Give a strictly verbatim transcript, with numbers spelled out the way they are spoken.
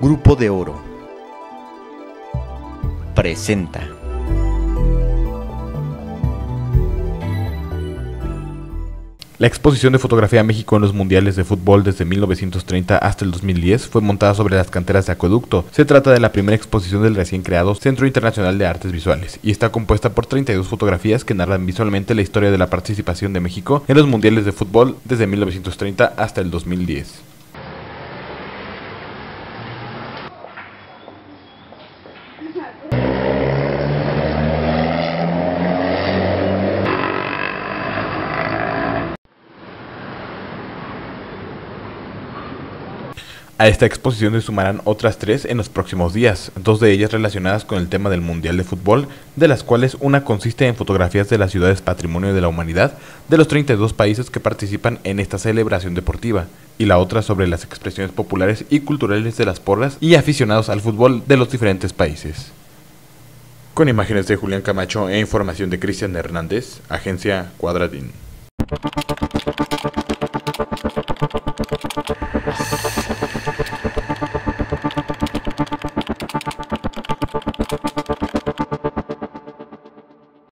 Grupo de Oro presenta. La exposición de fotografía México en los mundiales de fútbol desde mil novecientos treinta hasta el dos mil diez fue montada sobre las canteras de Acueducto. Se trata de la primera exposición del recién creado Centro Internacional de Artes Visuales y está compuesta por treinta y dos fotografías que narran visualmente la historia de la participación de México en los mundiales de fútbol desde mil novecientos treinta hasta el dos mil diez. A esta exposición se sumarán otras tres en los próximos días, dos de ellas relacionadas con el tema del Mundial de Fútbol, de las cuales una consiste en fotografías de las ciudades Patrimonio de la Humanidad de los treinta y dos países que participan en esta celebración deportiva, y la otra sobre las expresiones populares y culturales de las porras y aficionados al fútbol de los diferentes países. Con imágenes de Julián Camacho e información de Cristian Hernández, Agencia Cuadradín.